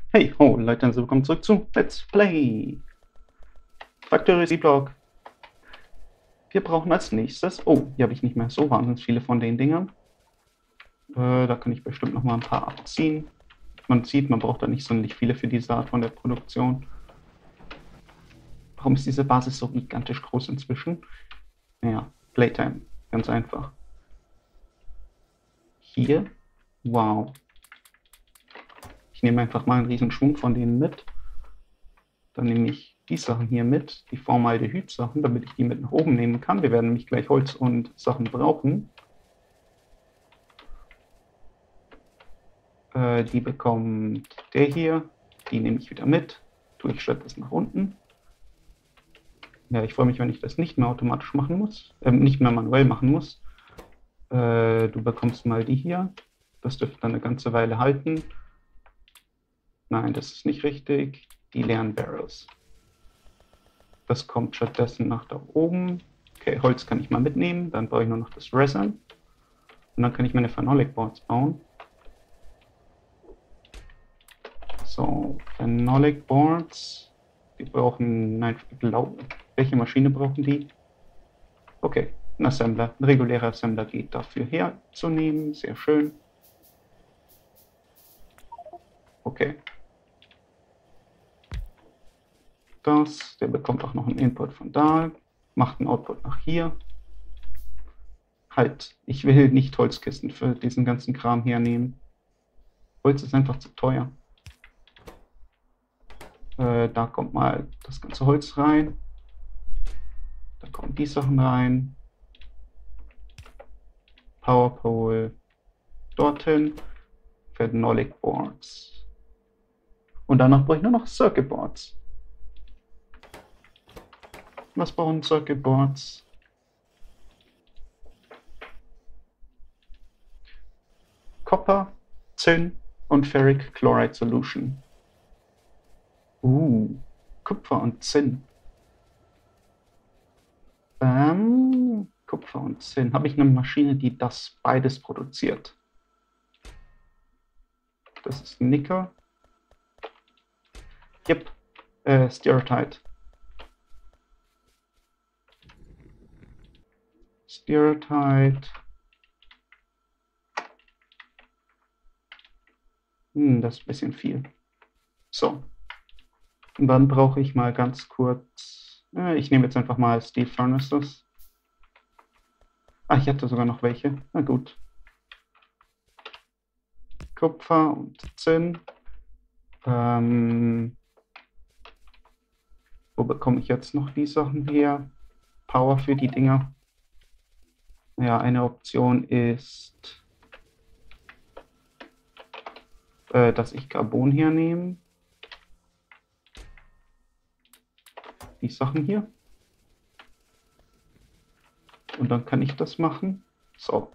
Hey ho, Leute, also willkommen zurück zu Let's Play Factory C-Block. Wir brauchen als nächstes, oh, hier habe ich nicht mehr so wahnsinnig viele von den Dingern. Da kann ich bestimmt noch mal ein paar abziehen. Man sieht, man braucht da nicht sonderlich viele für diese Art von der Produktion. Warum ist diese Basis so gigantisch groß inzwischen? Naja, Playtime, ganz einfach. Hier, wow. Ich nehme einfach mal einen riesen Schwung von denen mit. Dann nehme ich die Sachen hier mit, die Formaldehyd-Sachen, damit ich die mit nach oben nehmen kann. Wir werden nämlich gleich Holz und Sachen brauchen. Die bekommt der hier. Die nehme ich wieder mit. Tue ich stattdessen nach unten. Ja, ich freue mich, wenn ich das nicht mehr automatisch machen muss. Nicht mehr manuell machen muss. Du bekommst mal die hier. Das dürfte dann eine ganze Weile halten. Nein, das ist nicht richtig. Die leeren Barrels. Das kommt stattdessen nach da oben. Okay, Holz kann ich mal mitnehmen. Dann brauche ich nur noch das Resin. Und dann kann ich meine Phenolic Boards bauen. So, Phenolic Boards. Die brauchen, nein, welche Maschine brauchen die? Okay, ein Assembler, ein regulärer Assembler geht dafür herzunehmen. Sehr schön. Okay. Der bekommt auch noch einen Input von da, macht einen Output nach hier. Halt, ich will nicht Holzkisten für diesen ganzen Kram hernehmen. Holz ist einfach zu teuer. Da kommt mal das ganze Holz rein. Da kommen die Sachen rein. Power Pole dorthin. Phenolic Boards. Und danach brauche ich nur noch Circuit Boards. Was brauchen Circuit Boards? Copper, Zinn und Ferric Chloride Solution. Kupfer und Zinn. Kupfer und Zinn. Habe ich eine Maschine, die das beides produziert? Das ist Nickel. Yep. Stereotype. Stereotype. Das ist ein bisschen viel. So. Und dann brauche ich mal ganz kurz. Ich nehme jetzt einfach mal Steel Furnaces. Ah, ich hatte sogar noch welche. Na gut. Kupfer und Zinn. Wo bekomme ich jetzt noch die Sachen her? Power für die Dinger. Ja, eine Option ist, dass ich Carbon hernehme. Die Sachen hier. Und dann kann ich das machen. So.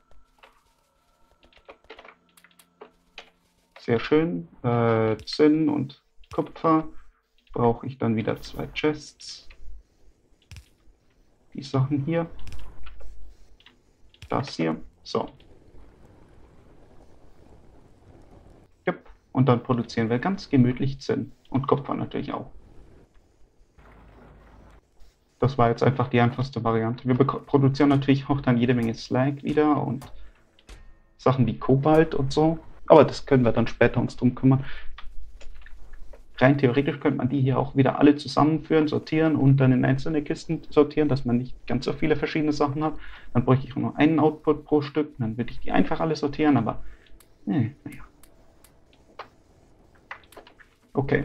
Sehr schön. Zinn und Kupfer brauche ich dann wieder 2 Chests. Die Sachen hier. Das hier. So. Yep. Und dann produzieren wir ganz gemütlich Zinn. Und Kupfer natürlich auch. Das war jetzt einfach die einfachste Variante. Wir produzieren natürlich auch dann jede Menge Slag wieder und Sachen wie Kobalt und so. Aber das können wir dann später uns drum kümmern. Rein theoretisch könnte man die hier auch wieder alle zusammenführen, sortieren und dann in einzelne Kisten sortieren, dass man nicht ganz so viele verschiedene Sachen hat. Dann bräuchte ich nur einen Output pro Stück, dann würde ich die einfach alle sortieren, aber naja. Okay.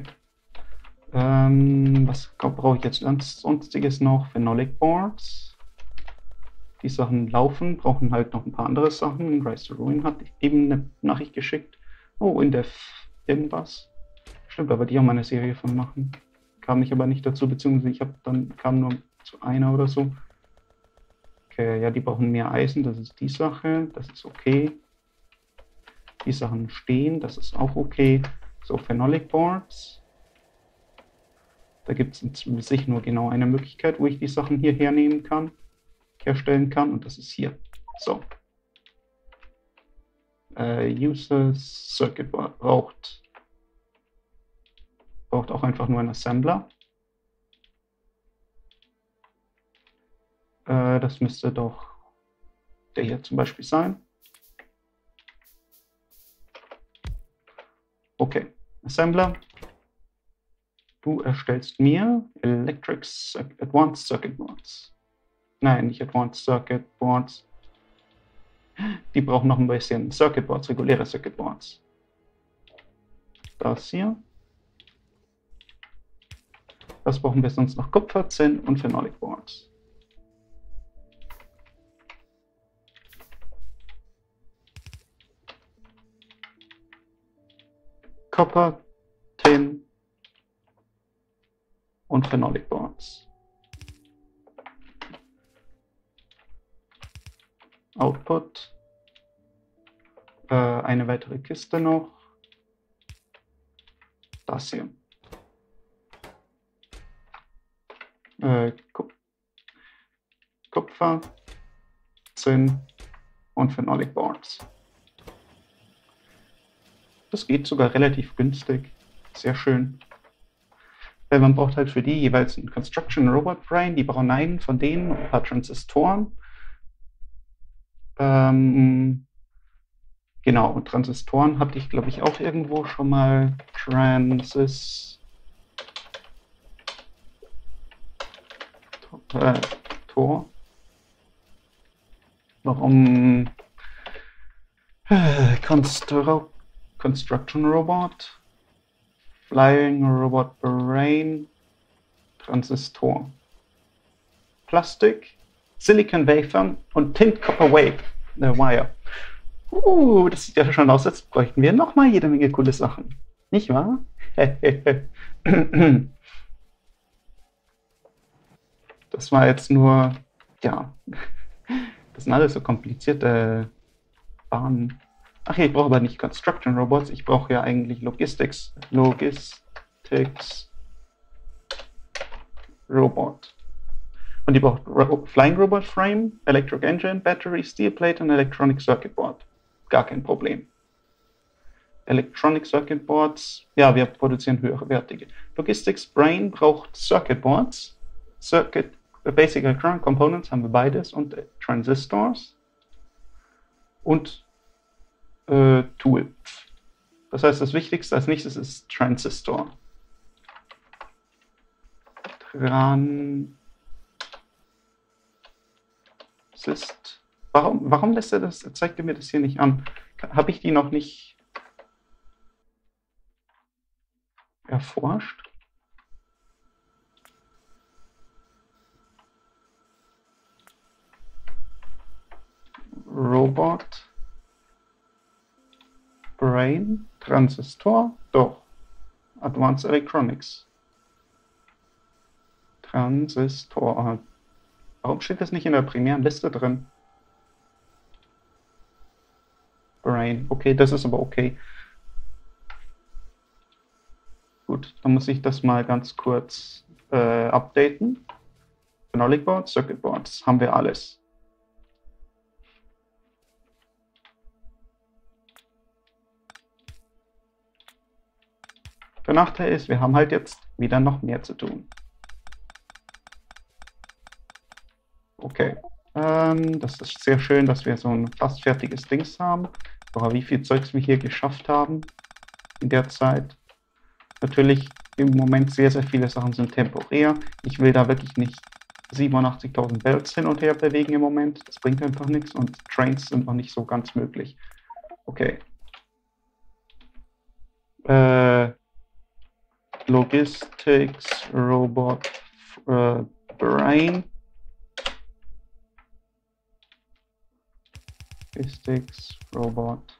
Was brauche ich jetzt sonstiges noch? Phenolic Boards. Die Sachen laufen, brauchen halt noch ein paar andere Sachen. Rise to Ruin hat eben eine Nachricht geschickt. Oh, in der irgendwas. Stimmt, aber die haben eine Serie von machen. Kam ich aber nicht dazu, beziehungsweise kam nur zu einer oder so. Okay, ja, die brauchen mehr Eisen, das ist die Sache, das ist okay. Die Sachen stehen, das ist auch okay. So, Phenolic Boards. Da gibt es sich nur genau eine Möglichkeit, wo ich die Sachen hier hernehmen kann, herstellen kann, und das ist hier. So. User Circuit braucht Braucht auch einfach nur einen Assembler. Das müsste doch der hier zum Beispiel sein. Okay, Assembler. Du erstellst mir Advanced Circuit Boards. Nein, nicht Advanced Circuit Boards. Die brauchen noch ein bisschen Circuit Boards, reguläre Circuit Boards. Das hier. Das brauchen wir sonst noch Kupfer, Zinn und Phenolic Boards. Copper, Tin und Phenolic Boards. Output. Eine weitere Kiste noch. Das hier. Kupfer, Zinn und Phenolic Boards. Das geht sogar relativ günstig. Sehr schön. Weil man braucht halt für die jeweils einen Construction Robot Brain, die brauchen einen von denen und ein paar Transistoren. Genau, und Transistoren hatte ich, glaube ich, auch irgendwo schon mal. Tor. Warum Construction Robot, Flying Robot Brain, Transistor, Plastik, Silicon Wafer und Tint Copper Wire. Das sieht ja schon aus, als bräuchten wir nochmal jede Menge coole Sachen. Nicht wahr? Das war jetzt nur, ja, das sind alles so komplizierte Bahnen. Ach ja, ich brauche aber nicht Construction Robots, ich brauche ja eigentlich Logistics Robot. Und die braucht Flying Robot Frame, Electric Engine, Battery, Steel Plate und Electronic Circuit Board. Gar kein Problem. Electronic Circuit Boards, ja, wir produzieren höherwertige. Logistics Brain braucht Circuit Boards, Basic Electronic Components haben wir beides und Transistors und Tool. Das heißt, das Wichtigste als nächstes ist Transistor. Warum lässt er das? Zeigt er mir das hier nicht an? Habe ich die noch nicht erforscht? Robot Brain Transistor, doch. Advanced Electronics. Transistor. Warum steht das nicht in der primären Liste drin? Brain. Okay, das ist aber okay. Gut, dann muss ich das mal ganz kurz updaten. Phenolic Boards, Circuit Boards, haben wir alles. Der Nachteil ist, wir haben halt jetzt wieder noch mehr zu tun. Okay, das ist sehr schön, dass wir so ein fast fertiges Dings haben. Aber wie viel Zeugs wir hier geschafft haben in der Zeit. Natürlich im Moment sehr, sehr viele Sachen sind temporär. Ich will da wirklich nicht 87.000 Belts hin und her bewegen im Moment. Das bringt einfach nichts und Trains sind noch nicht so ganz möglich. Okay. Logistics Robot Brain. Logistics Robot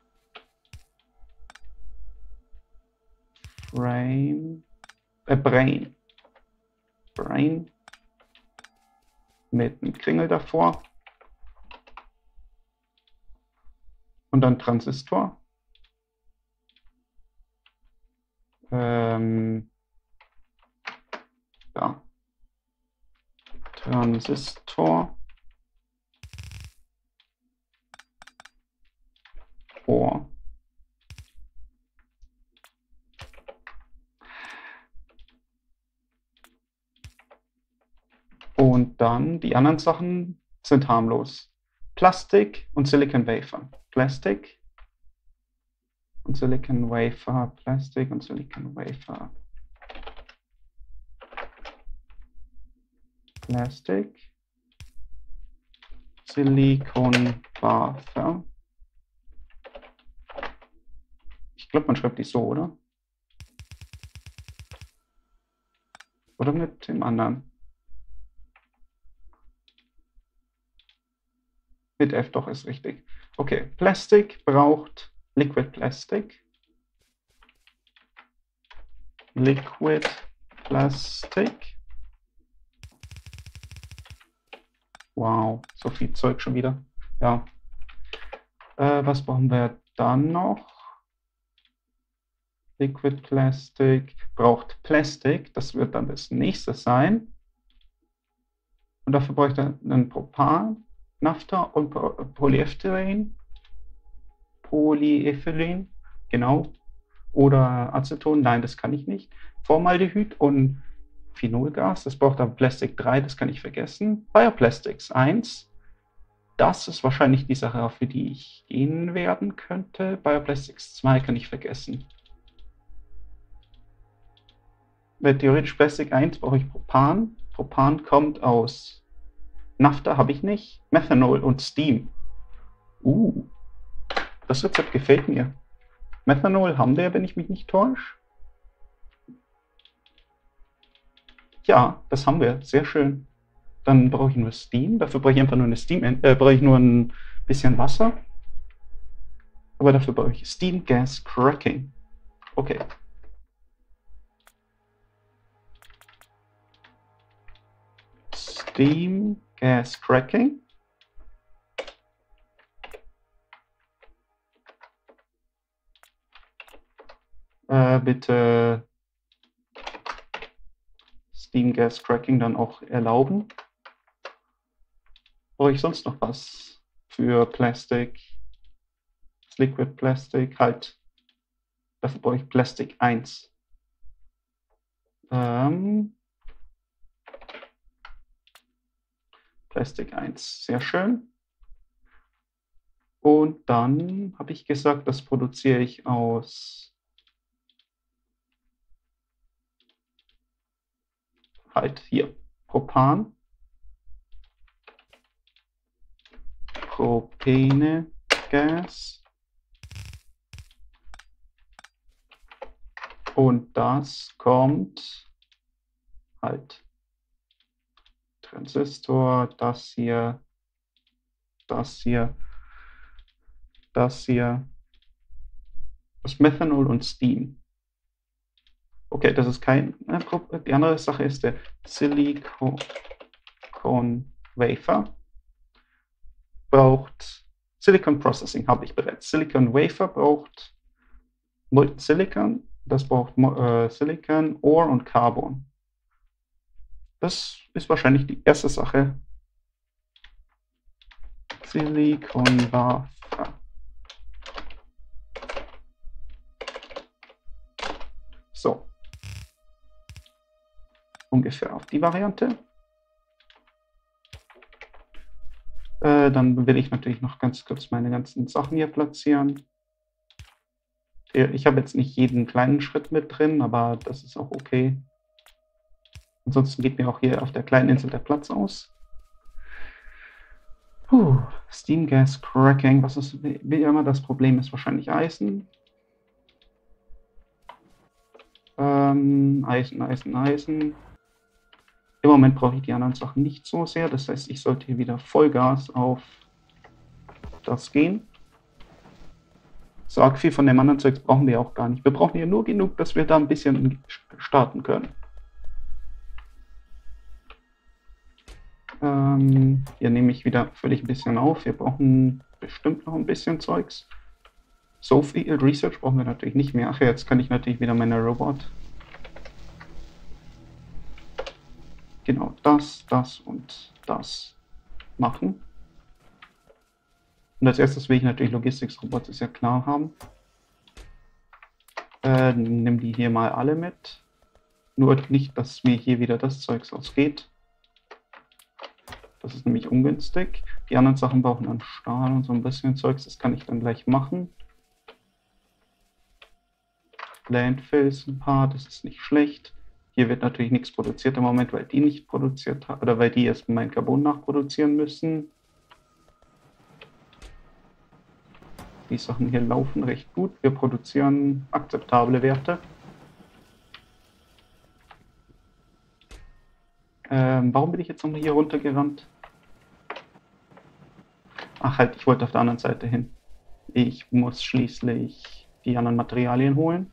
Brain. Brain. Mit einem Kringel davor. Und dann Transistor. Ja. Transistor. Und dann die anderen Sachen sind harmlos. Plastik und Silicon Wafer. Plastik und Silicon Wafer. Plastik und Silicon Wafer. Plastik. Silicon Wafer. Ich glaube, man schreibt die so, oder? Oder mit dem anderen? Mit F doch ist richtig. Okay, Plastik braucht Liquid Plastic. Liquid Plastic. Wow, so viel Zeug schon wieder. Ja. Was brauchen wir dann noch? Liquid Plastic braucht Plastik. Das wird dann das nächste sein. Und dafür bräuchte er einen Propan, Naphtha und Polyethylen. Polyethylen, genau. Oder Aceton, nein, das kann ich nicht. Formaldehyd und Phenolgas, das braucht aber Plastic 3, das kann ich vergessen. Bioplastics 1, das ist wahrscheinlich die Sache, für die ich gehen werden könnte. Bioplastics 2 kann ich vergessen. Theoretisch Plastic 1 brauche ich Propan. Propan kommt aus Naphtha, habe ich nicht. Methanol und Steam. Das Rezept gefällt mir. Methanol haben wir, wenn ich mich nicht täusche. Ja, das haben wir. Sehr schön. Dann brauche ich nur Steam. Dafür brauche ich einfach nur eine brauche ich nur ein bisschen Wasser. Aber dafür brauche ich Steam Gas Cracking. Okay. Steam Gas Cracking. Bitte Steam Gas Cracking dann auch erlauben. Brauche ich sonst noch was für Plastik? Liquid Plastic, halt. Dafür brauche ich Plastik 1. Plastik 1, sehr schön. Und dann habe ich gesagt, das produziere ich aus halt hier Propan, Propenegas und das kommt halt Transistor, das hier, das hier, das hier, das Methanol und Steam. Okay, das ist kein Problem. Die andere Sache ist der Silicon Wafer. Braucht Silicon Processing, habe ich bereits. Silicon Wafer braucht Molten Silicon, das braucht Silicon, Ore und Carbon. Das ist wahrscheinlich die erste Sache. Silicon Wafer. So. Ungefähr auf die Variante. Dann will ich natürlich noch ganz kurz meine ganzen Sachen hier platzieren. Ich habe jetzt nicht jeden kleinen Schritt mit drin, aber das ist auch okay. Ansonsten geht mir auch hier auf der kleinen Insel der Platz aus. Steam Gas Cracking, was ist wie immer das Problem ist? Wahrscheinlich Eisen. Eisen. Im Moment brauche ich die anderen Sachen nicht so sehr. Das heißt, ich sollte hier wieder Vollgas auf das gehen. So arg viel von dem anderen Zeugs brauchen wir auch gar nicht. Wir brauchen hier nur genug, dass wir da ein bisschen starten können. Hier nehme ich wieder völlig ein bisschen auf. Wir brauchen bestimmt noch ein bisschen Zeugs. So viel Research brauchen wir natürlich nicht mehr. Ach ja, jetzt kann ich natürlich wieder meine Robot. Genau das und das machen. Und als erstes will ich natürlich Logistics-Robots, ist ja klar, haben. Nimm die hier mal alle mit. Nur nicht, dass mir hier wieder das Zeugs ausgeht. Das ist nämlich ungünstig. Die anderen Sachen brauchen dann Stahl und so ein bisschen Zeugs. Das kann ich dann gleich machen. Landfills ein paar, das ist nicht schlecht. Hier wird natürlich nichts produziert im Moment, weil die nicht produziert haben, oder weil die erst mein Carbon nachproduzieren müssen. Die Sachen hier laufen recht gut. Wir produzieren akzeptable Werte. Warum bin ich jetzt nochmal hier runtergerannt? Ach halt, ich wollte auf der anderen Seite hin. Ich muss schließlich die anderen Materialien holen.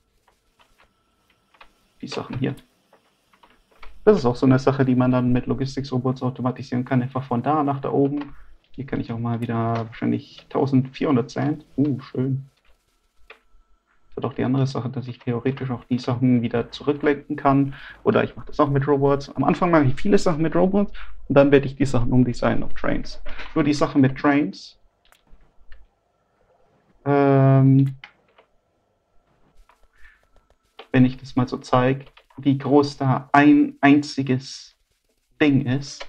Die Sachen hier. Das ist auch so eine Sache, die man dann mit Logistics-Robots automatisieren kann. Einfach von da nach da oben. Hier kann ich auch mal wieder wahrscheinlich 1400 Cent. Schön. Das ist auch die andere Sache, dass ich theoretisch auch die Sachen wieder zurücklenken kann. Oder ich mache das auch mit Robots. Am Anfang mache ich viele Sachen mit Robots und dann werde ich die Sachen umdesignen auf Trains. Nur die Sache mit Trains. Wenn ich das mal so zeige, wie groß da ein einziges Ding ist.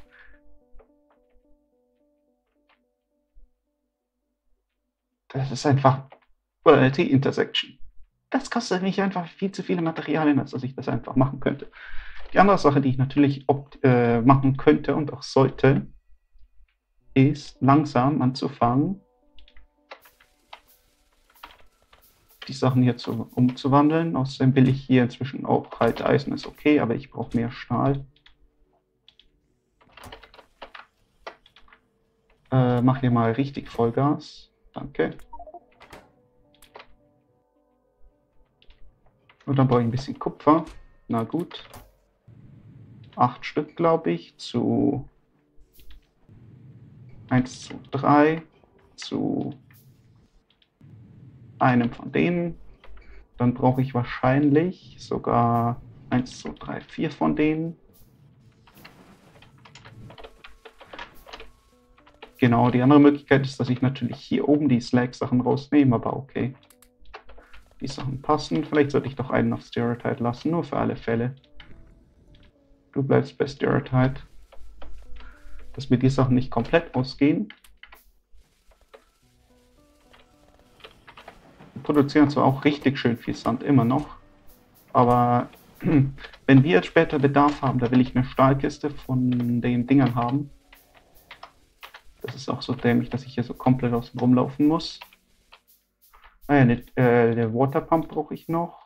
Das ist einfach Quality Intersection. Das kostet mich einfach viel zu viele Materialien, als dass ich das einfach machen könnte. Die andere Sache, die ich natürlich machen könnte und auch sollte, ist langsam anzufangen, die Sachen hier umzuwandeln. Außerdem will ich hier inzwischen auch halt Eisen ist okay, aber ich brauche mehr Stahl. Mach hier mal richtig Vollgas. Danke. Und dann brauche ich ein bisschen Kupfer. Na gut. 8 Stück, glaube ich, zu 1 zu 3 zu einem von denen. Dann brauche ich wahrscheinlich sogar 1, 2, 3, 4 von denen. Genau, die andere Möglichkeit ist, dass ich natürlich hier oben die Slag-Sachen rausnehme, aber okay. Die Sachen passen. Vielleicht sollte ich doch einen auf Stereotype lassen, nur für alle Fälle. Du bleibst bei Stereotype. Dass mir die Sachen nicht komplett ausgehen. Wir produzieren zwar auch richtig schön viel Sand immer noch, aber wenn wir jetzt später Bedarf haben, da will ich eine Stahlkiste von den Dingern haben. Das ist auch so dämlich, dass ich hier so komplett außen rumlaufen muss. Der Waterpump brauche ich noch.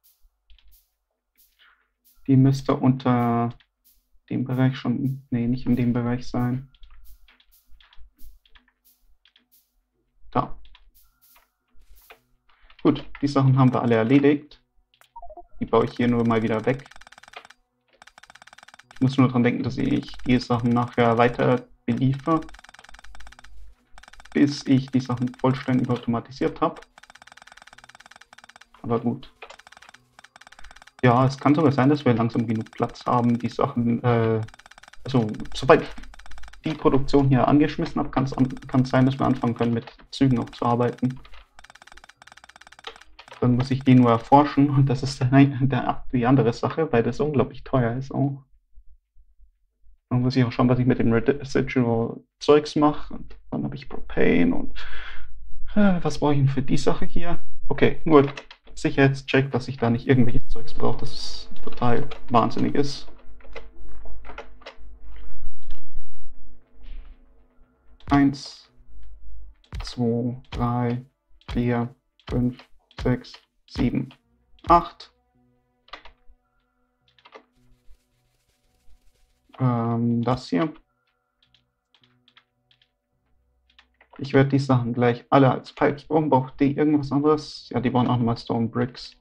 Die müsste unter dem Bereich schon, nee, nicht in dem Bereich sein. Da. Gut, die Sachen haben wir alle erledigt. Die baue ich hier nur mal wieder weg. Ich muss nur daran denken, dass ich die Sachen nachher weiter beliefere, bis ich die Sachen vollständig automatisiert habe. Aber gut. Ja, es kann sogar sein, dass wir langsam genug Platz haben, die Sachen, also sobald ich die Produktion hier angeschmissen habe, kann es sein, dass wir anfangen können, mit Zügen auch zu arbeiten. Dann muss ich die nur erforschen und das ist dann die andere Sache, weil das unglaublich teuer ist auch. Dann muss ich auch schauen, was ich mit dem Residual Zeugs mache. Und dann habe ich Propane und was brauche ich denn für die Sache hier? Okay, nur Sicherheitscheck, dass ich da nicht irgendwelches Zeugs brauche, das total wahnsinnig ist. Eins, 2, 3, 4, 5, 6, 7, 8. Das hier. Ich werde die Sachen gleich alle als Pipes brauchen. Braucht die irgendwas anderes? Ja, die brauchen auch nochmal Stone Bricks.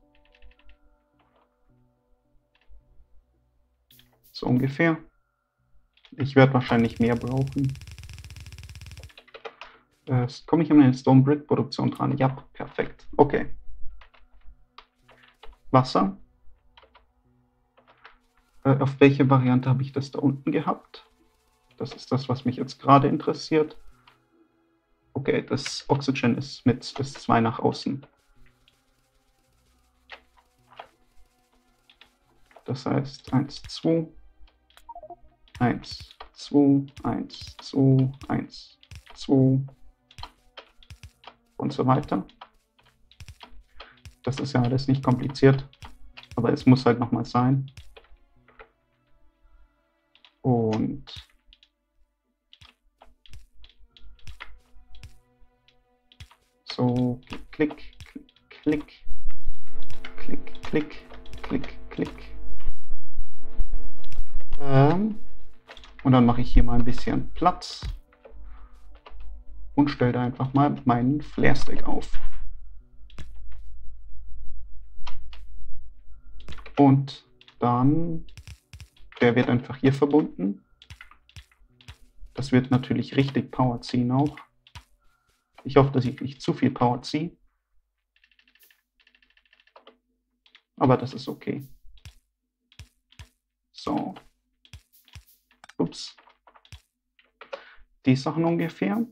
So ungefähr. Ich werde wahrscheinlich mehr brauchen. Komme ich an eine Stone Brick Produktion dran? Ja, perfekt. Okay. Wasser. Auf welche Variante habe ich das da unten gehabt? Das ist das, was mich jetzt gerade interessiert. Okay, das Oxygen ist mit 2 nach außen. Das heißt 1, 2, 1, 2, 1, 2, 1, 2 und so weiter. Das ist ja alles nicht kompliziert, aber es muss halt nochmal sein. Und so klick, klick, klick, klick, klick, klick. Und dann mache ich hier mal ein bisschen Platz und stelle da einfach mal meinen Flare-Stack auf. Und dann, der wird einfach hier verbunden. Das wird natürlich richtig Power ziehen auch. Ich hoffe, dass ich nicht zu viel Power ziehe. Aber das ist okay. So. Ups. Die Sachen ungefähr.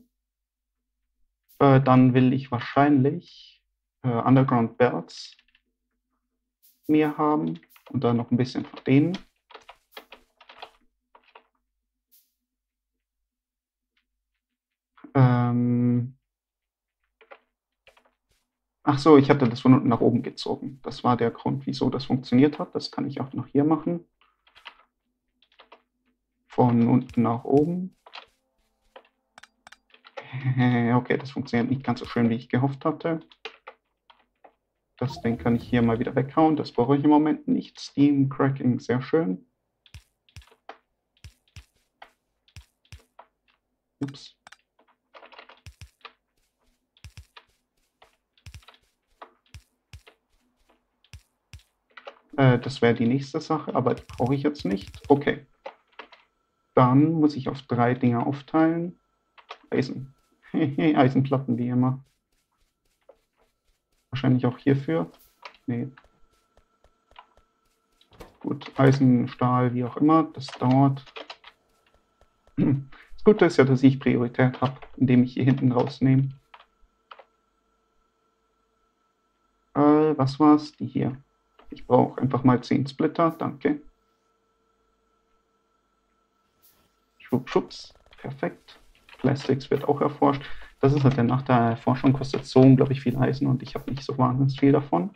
Dann will ich wahrscheinlich Underground Belts mehr haben und dann noch ein bisschen von denen. Ach so, ich hatte das von unten nach oben gezogen. Das war der Grund, wieso das funktioniert hat. Das kann ich auch noch hier machen. Von unten nach oben. Okay, das funktioniert nicht ganz so schön, wie ich gehofft hatte. Das Ding kann ich hier mal wieder weghauen. Das brauche ich im Moment nicht. Steam Cracking, sehr schön. Ups. Das wäre die nächste Sache, aber die brauche ich jetzt nicht. Okay. Dann muss ich auf 3 Dinge aufteilen. Eisen. Eisenplatten wie immer. Wahrscheinlich auch hierfür. Nee. Gut, Eisen, Stahl, wie auch immer. Das dauert. Das Gute ist ja, dass ich Priorität habe, indem ich hier hinten rausnehme. Was war's? Die hier. Ich brauche einfach mal 10 Splitter. Danke. Schubs. Perfekt. Plastics wird auch erforscht. Das ist halt der Nachteil der Erforschung, kostet so unglaublich viel Eisen und ich habe nicht so wahnsinnig viel davon.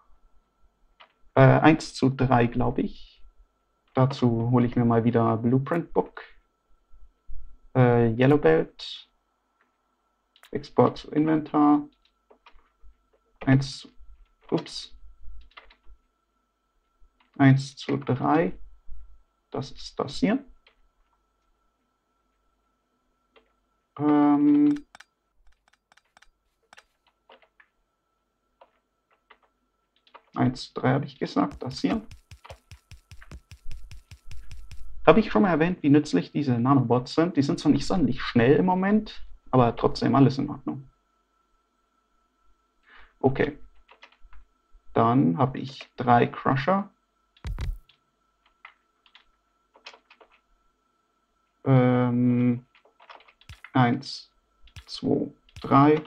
1:3, glaube ich. Dazu hole ich mir mal wieder Blueprint Book. Yellow Belt. Export zu Inventar. 1:3. Das ist das hier. 1:3 habe ich gesagt, das hier. Habe ich schon mal erwähnt, wie nützlich diese Nanobots sind? Die sind zwar nicht sonderlich schnell im Moment, aber trotzdem alles in Ordnung. Okay. Dann habe ich 3 Crusher. 1, 2, 3.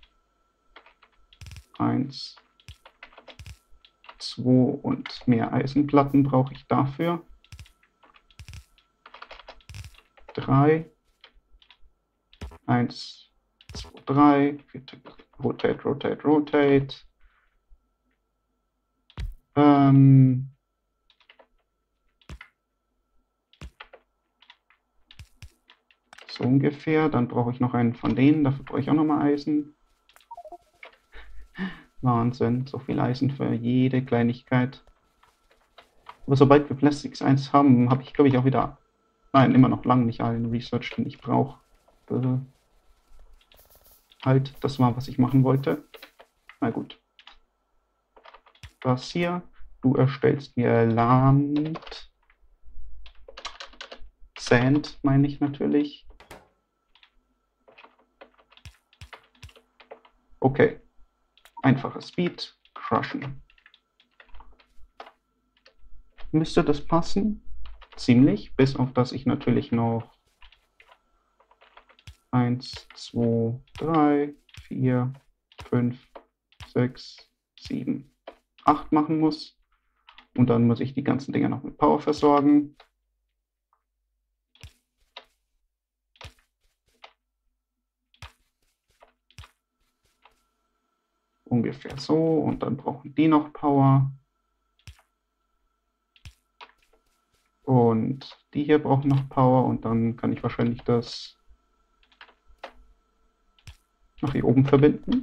1, 2 und mehr Eisenplatten brauche ich dafür. 3. 1, 2, 3. Rotate, rotate, rotate. So ungefähr. Dann brauche ich noch einen von denen. Dafür brauche ich auch nochmal Eisen. Wahnsinn. So viel Eisen für jede Kleinigkeit. Aber sobald wir Plastics 1 haben, habe ich, glaube ich, auch wieder... Nein, immer noch lange nicht allen Research, den ich brauche. Halt, das war, was ich machen wollte. Na gut. Das hier. Du erstellst mir Land. Sand, meine ich natürlich. Okay. Einfaches Speed. Crushen. Müsste das passen? Ziemlich. Bis auf das ich natürlich noch 1, 2, 3, 4, 5, 6, 7, 8 machen muss. Und dann muss ich die ganzen Dinger noch mit Power versorgen. ungefähr so. Und dann brauchen die noch Power. Und die hier brauchen noch Power. Und dann kann ich wahrscheinlich das nach hier oben verbinden.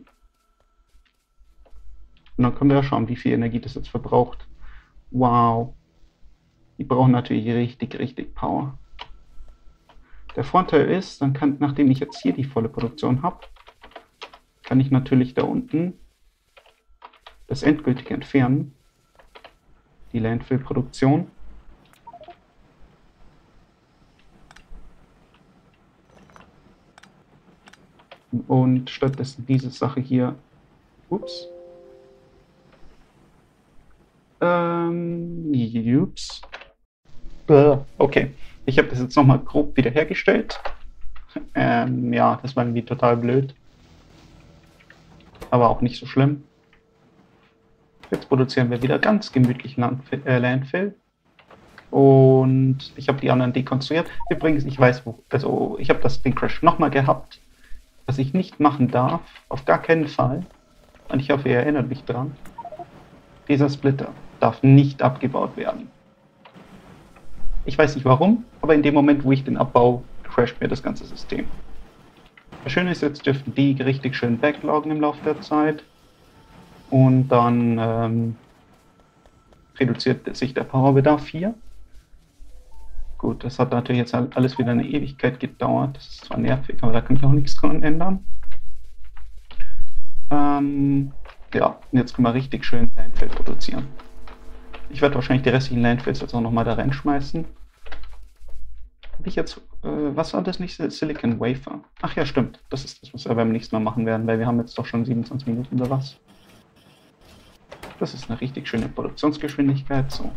Und dann können wir ja schauen, wie viel Energie das jetzt verbraucht. Wow. Die brauchen natürlich richtig, richtig Power. Der Vorteil ist, dann kann, nachdem ich jetzt hier die volle Produktion habe, kann ich natürlich da unten das endgültig entfernen. Die Landfill-Produktion. Und stattdessen diese Sache hier. Ups. Ups. Okay. Ich habe das jetzt nochmal grob wiederhergestellt. Ja, das war irgendwie total blöd. Aber auch nicht so schlimm. Jetzt produzieren wir wieder ganz gemütlich Landfill. Und ich habe die anderen dekonstruiert. Übrigens, ich weiß, also ich habe den Crash nochmal gehabt. Was ich nicht machen darf, auf gar keinen Fall, und ich hoffe, ihr erinnert mich dran, dieser Splitter darf nicht abgebaut werden. Ich weiß nicht warum, aber in dem Moment, wo ich den abbaue, crasht mir das ganze System. Das Schöne ist, jetzt dürften die richtig schön backloggen im Laufe der Zeit. Und dann reduziert sich der Powerbedarf hier. Gut, das hat natürlich jetzt alles wieder eine Ewigkeit gedauert. Das ist zwar nervig, aber da kann ich auch nichts dran ändern. Ja, jetzt können wir richtig schön Landfill produzieren. Ich werde wahrscheinlich die restlichen Landfills jetzt auch nochmal da reinschmeißen. Habe ich jetzt, was war das nächste? Silicon Wafer. Ach ja, stimmt. Das ist das, was wir beim nächsten Mal machen werden, weil wir haben jetzt doch schon 27 Minuten oder was. Das ist eine richtig schöne Produktionsgeschwindigkeit. So.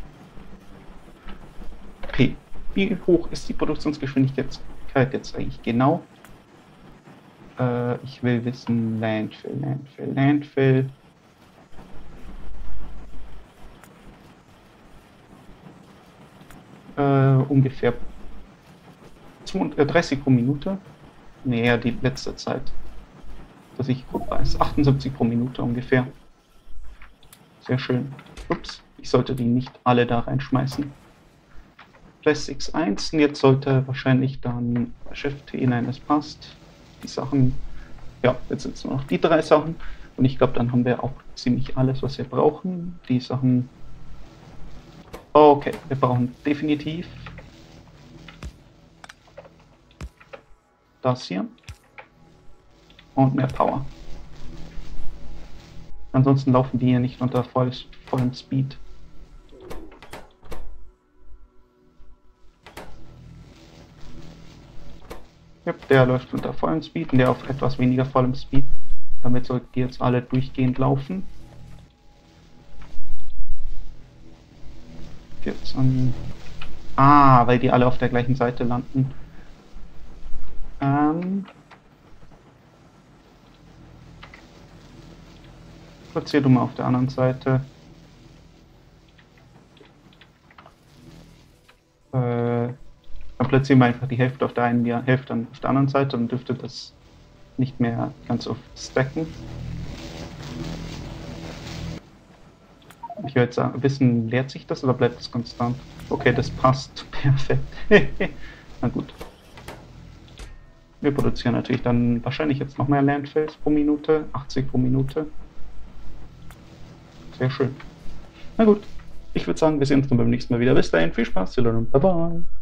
Okay. Wie hoch ist die Produktionsgeschwindigkeit jetzt eigentlich genau? Ich will wissen, Landfill. Ungefähr 30 pro Minute. Naja, die letzte Zeit. Dass ich grob weiß. 78 pro Minute ungefähr. Sehr schön. Ups, ich sollte die nicht alle da reinschmeißen. Classics 1, und jetzt sollte wahrscheinlich dann Shift T, nein, das passt. Die Sachen, ja, jetzt sind es nur noch die 3 Sachen. Und ich glaube, dann haben wir auch ziemlich alles, was wir brauchen. Die Sachen. Okay, wir brauchen definitiv das hier und mehr Power. Ansonsten laufen die hier nicht unter vollem Speed. Ja, der läuft unter vollem Speed und der auf etwas weniger vollem Speed. Damit sollten die jetzt alle durchgehend laufen. 14. Ah, weil die alle auf der gleichen Seite landen. Platzier du mal auf der anderen Seite. Dann platzieren wir einfach die Hälfte auf der einen, die Hälfte auf der anderen Seite, und dürfte das nicht mehr ganz oft stacken. Ich will jetzt wissen, leert sich das oder bleibt es konstant? Okay, das passt. Perfekt. Na gut. Wir produzieren natürlich dann wahrscheinlich jetzt noch mehr Landfills pro Minute. 80 pro Minute. Sehr schön. Na gut. Ich würde sagen, wir sehen uns dann beim nächsten Mal wieder. Bis dahin, viel Spaß. Bye bye.